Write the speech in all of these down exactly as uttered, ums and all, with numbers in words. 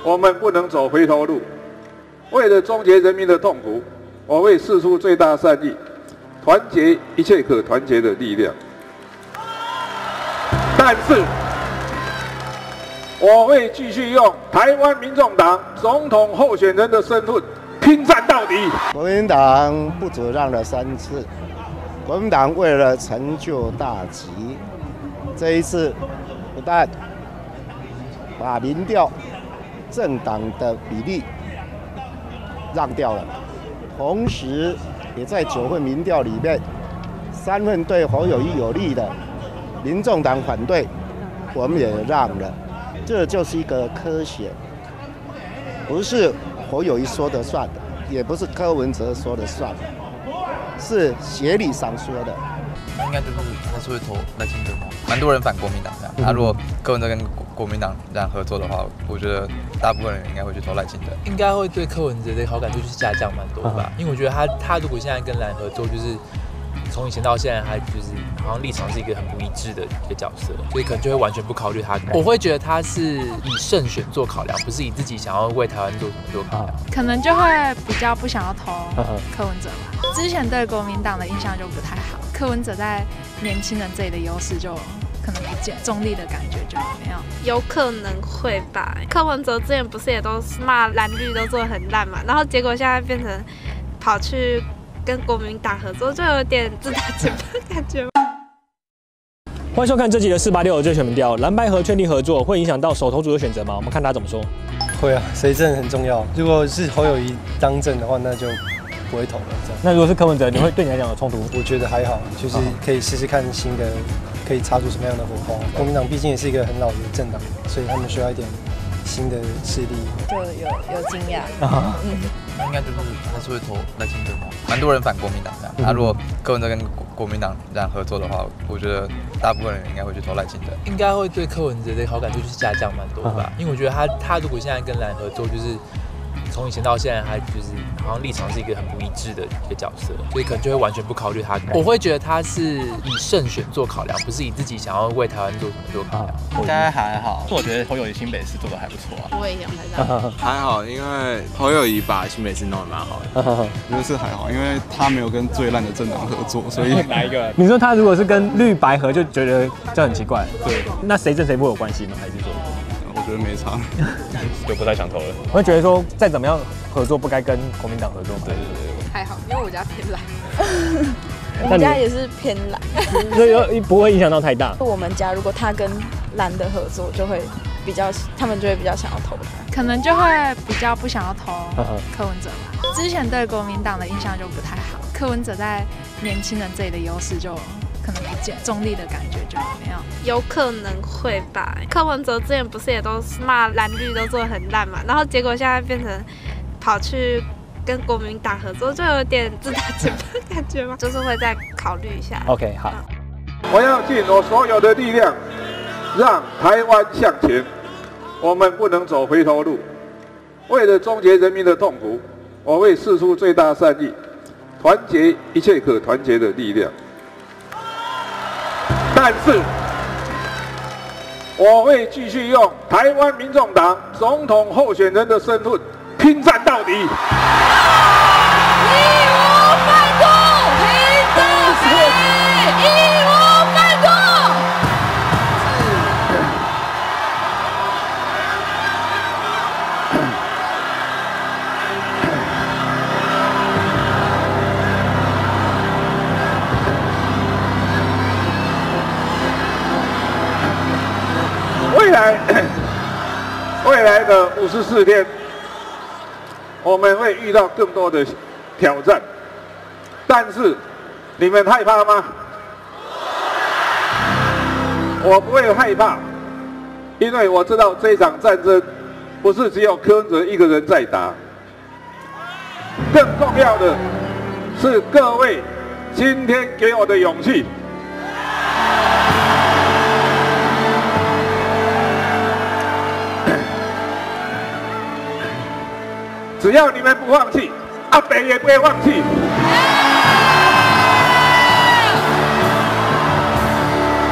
我们不能走回头路。为了终结人民的痛苦，我会释出最大善意，团结一切可团结的力量。但是，我会继续用台湾民众党总统候选人的身份拼战到底。 国民党不止让了三次，国民党为了成就大局，这一次不但把民调政党的比例让掉了，同时也在九份民调里面，三份对侯友宜有利的，民众党反对，我们也让了。这就是一个科学，不是侯友宜说的算的，也不是柯文哲说的算的，是协理上说的。 应该就是还是会投赖清德嘛，蛮多人反国民党这样。那、啊、如果柯文哲跟国国民党这样合作的话，我觉得大部分人应该会去投赖清德。 应该会对柯文哲的好感度就是下降蛮多吧，因为我觉得他他如果现在跟蓝合作，就是从以前到现在，他就是好像立场是一个很不一致的一个角色，所以可能就会完全不考虑他。我会觉得他是以胜选做考量，不是以自己想要为台湾做什么做考量。 可能就会比较不想要投柯文哲吧。之前对国民党的印象就不太好，柯文哲在年轻人这里的优势就可能不见，中立的感觉就没有。 有可能会吧。柯文哲之前不是也都是骂蓝绿都做得很烂嘛，然后结果现在变成跑去跟国民党合作，就有点自打嘴巴的感觉。 欢迎收看这集的四八六最全民调，蓝白合确定合作会影响到首投组的选择吗？我们看他怎么说。 会啊，谁正很重要。如果是侯友宜当政的话，那就不会投了。这样。 那如果是柯文哲，你会对你来讲有冲突？ 我觉得还好，就是可以试试看新的，可以擦出什么样的火花。国民党毕竟也是一个很老的政党，所以他们需要一点新的势力。 就有有惊讶。 嗯。应该就是还是会投赖清德嘛，蛮多人反国民党这样。那、啊、如果柯文哲跟国国民党这样合作的话，我觉得大部分人应该会去投赖清德。 应该会对柯文哲的好感度就是下降蛮多吧，因为我觉得他他如果现在跟蓝合作，就是从以前到现在，他就是好像立场是一个很不一致的一个角色，所以可能就会完全不考虑他。我会觉得他是以胜选做考量，不是以自己想要为台湾做什么做考量。 应该还好，我觉得侯友宜新北市做的还不错啊。 我也想还好， 还好，因为侯友宜把新北市弄得蛮好的。 我觉得是还好，因为他没有跟最烂的政党合作，所以哪一个？你说他如果是跟绿白合，就觉得就很奇怪。对，那谁正谁负有关系吗？还是说？ 我觉得没差， 就不太想投了。 我会觉得说，再怎么样合作，不该跟国民党合作嘛。 对对对。 还好，因为我家偏蓝，我们家也是偏蓝， 所以不会影响到太大。 我们家如果他跟蓝的合作，就会比较，他们就会比较想要投他， 可能就会比较不想要投柯文哲吧。之前对国民党的印象就不太好，柯文哲在年轻人这里的优势就可能不见，中立的感觉就没有。 有可能会吧。柯文哲之前不是也都是骂蓝绿都做得很烂嘛，然后结果现在变成跑去跟国民党合作，就有点自打嘴巴的感觉吗？就是会再考虑一下。 OK， 好。 我要尽我所有的力量，让台湾向前。我们不能走回头路。为了终结人民的痛苦，我会释出最大善意，团结一切可团结的力量。但是，我会继续用台湾民众党总统候选人的身份拼战到底。义无反顾，拼到底，义无反顾。 未来，未来的五十四天，我们会遇到更多的挑战，但是你们害怕吗？我不会害怕，因为我知道这场战争不是只有柯文哲一个人在打，更重要的是各位今天给我的勇气。只要你们不放弃，阿北也不会放弃。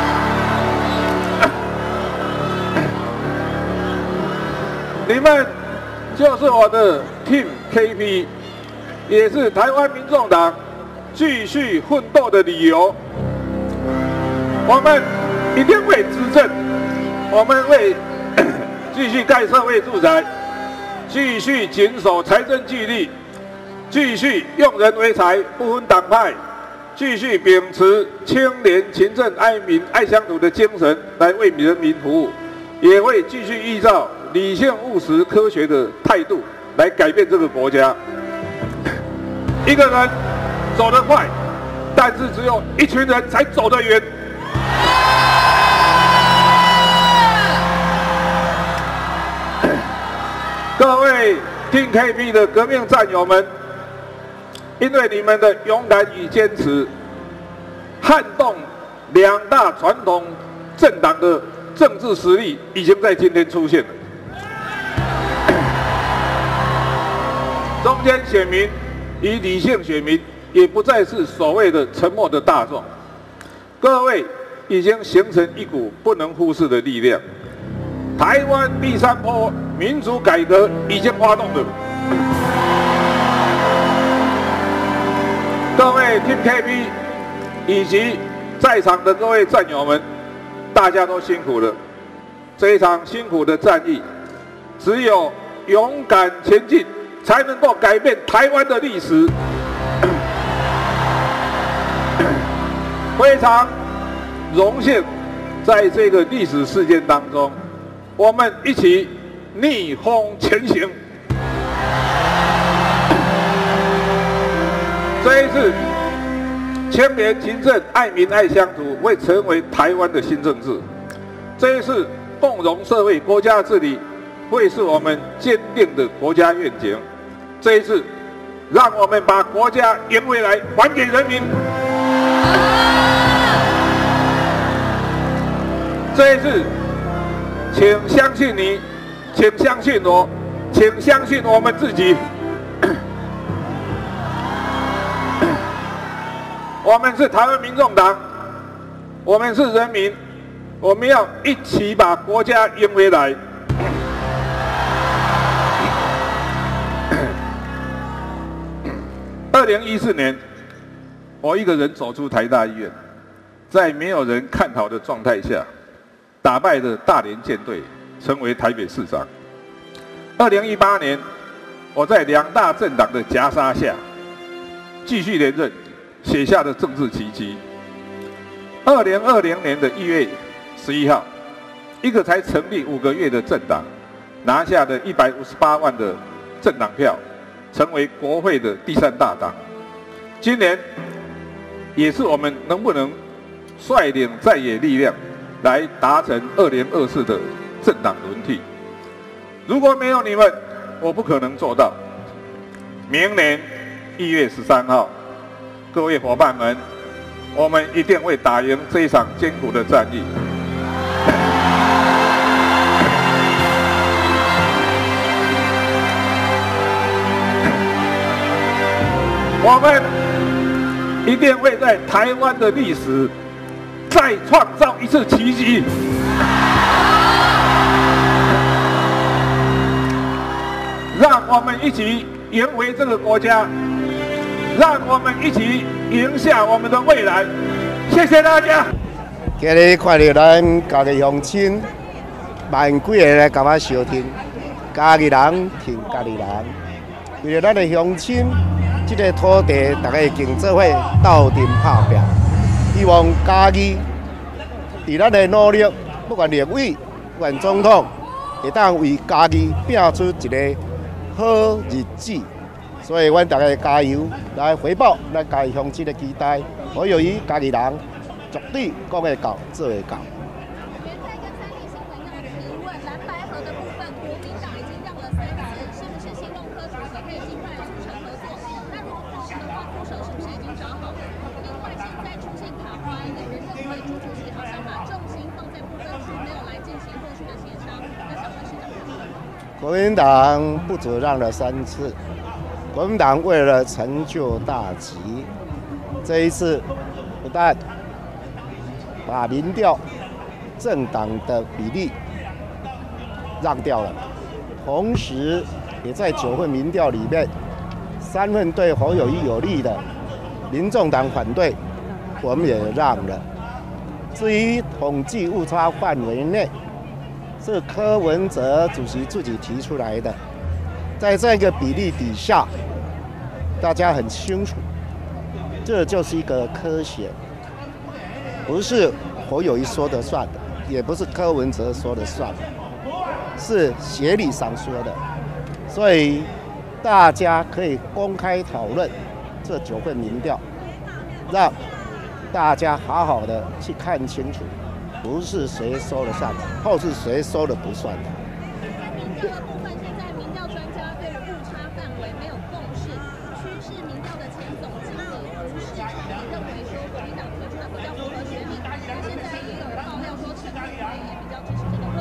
你们就是我的 Team K P， 也是台湾民众党继续奋斗的理由。我们一定会执政，我们会继续盖社会住宅，继续谨守财政纪律，继续用人为才，不分党派，继续秉持清廉、勤政、爱民、爱乡土的精神来为人民服务，也会继续依照理性、务实、科学的态度来改变这个国家。一个人走得快，但是只有一群人才走得远。各位Team K P 的革命战友们，因为你们的勇敢与坚持，撼动两大传统政党的政治实力已经在今天出现了。中间选民与理性选民也不再是所谓的沉默的大众，各位已经形成一股不能忽视的力量。台湾第三波民主改革已经发动了。各位 Team K P 以及在场的各位战友们，大家都辛苦了。这一场辛苦的战役，只有勇敢前进，才能够改变台湾的历史。非常荣幸，在这个历史事件当中，我们一起逆风前行。这一次，清廉、勤政、爱民、爱乡土会成为台湾的新政治。这一次，共荣社会、国家治理会是我们坚定的国家愿景。这一次，让我们把国家赢回来，还给人民。这一次，请相信你，请相信我，请相信我们自己。我们是台湾民众党，我们是人民，我们要一起把国家赢回来。二零一四年，我一个人走出台大医院，在没有人看好的状态下，打败了大连舰队，成为台北市长。二零一八年，我在两大政党的夹杀下，继续连任，写下了政治奇迹。二零二零年的一月十一号，一个才成立五个月的政党，拿下了一百五十八万的政党票，成为国会的第三大党。今年，也是我们能不能率领在野力量，来达成二零二四的政党轮替。如果没有你们，我不可能做到。明年一月十三号，各位伙伴们，我们一定会打赢这一场艰苦的战役。我们一定会在台湾的历史再创造一次奇迹。让我们一起赢回这个国家，让我们一起赢下我们的未来。谢谢大家。 今日看到咱家己乡亲万几个来甲我相挺，家己人挺家己人，为了咱的乡亲，这个土地大家会竞做伙斗阵拍拼。希望家己伫咱的努力，不管立委、不管总统，会当为家己拼出一个好日子。所以，阮大家加油，来回报咱家己乡亲的期待。我由于家己人，绝对讲会到，做会到。国民党不止让了三次，国民党为了成就大局，这一次不但把民调政党的比例让掉了， 同时也在九份民调里面，三份对侯友宜有利的，民众党反对，我们也让了。至于统计误差范围内，是柯文哲主席自己提出来的，在这个比例底下，大家很清楚，这就是一个科学，不是侯友宜说的算的，也不是柯文哲说的算的，是协理上说的，所以大家可以公开讨论这九份民调，让大家好好的去看清楚，不是谁说了算的，或是谁说了不算的。 民调的部分，现在民调专家对于误差范围没有共识，趋势民调的前总经理吴世昌也认为说，国民党推出的比较符合学历。那现在也有爆料说，陈明辉也比较支持这个论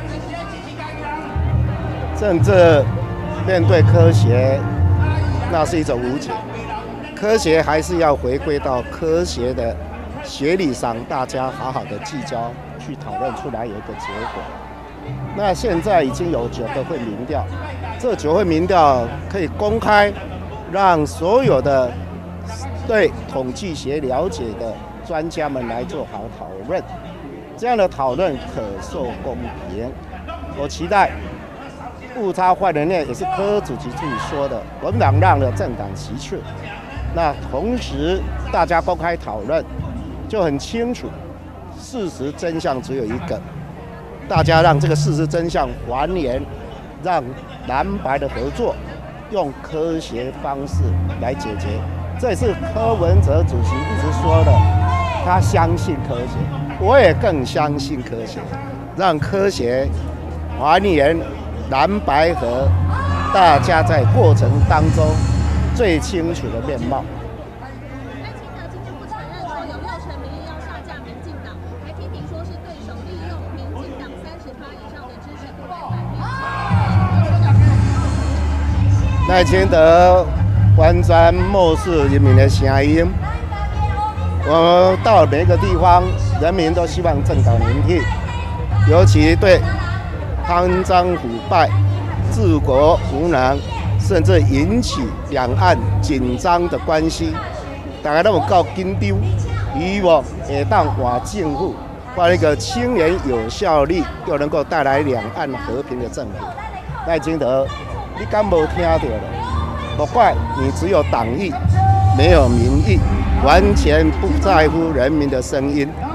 述。 政治面对科学，那是一种无解。科学还是要回归到科学的学理上，大家好好的聚焦去讨论出来有一个结果。那现在已经有九个份民调，这九份民调可以公开，让所有的对统计学了解的专家们来做好讨论，这样的讨论可受公平。我期待误差范围内也是柯主席自己说的，国民党让了政党席次。那同时大家公开讨论，就很清楚，事实真相只有一个。大家让这个事实真相还原，让蓝白的合作用科学方式来解决。这也是柯文哲主席一直说的，他相信科学，我也更相信科学，让科学还原蓝白合，大家在过程当中最清楚的面貌。 赖清德今天不承认说有六成民意要下架民进党，还批评说是对手利用民进党三十趴以上的支持度来买票。 赖清德完全漠视人民的声音。我们到每个地方，人民都希望政党轮替，尤其对贪赃腐败、治国无能，甚至引起两岸紧张的关系，大家都有够紧张，希望会当换政府，换一个清廉有效率又能够带来两岸和平的政府。赖清德，你敢无听到了？不怪你只有党意，没有民意，完全不在乎人民的声音。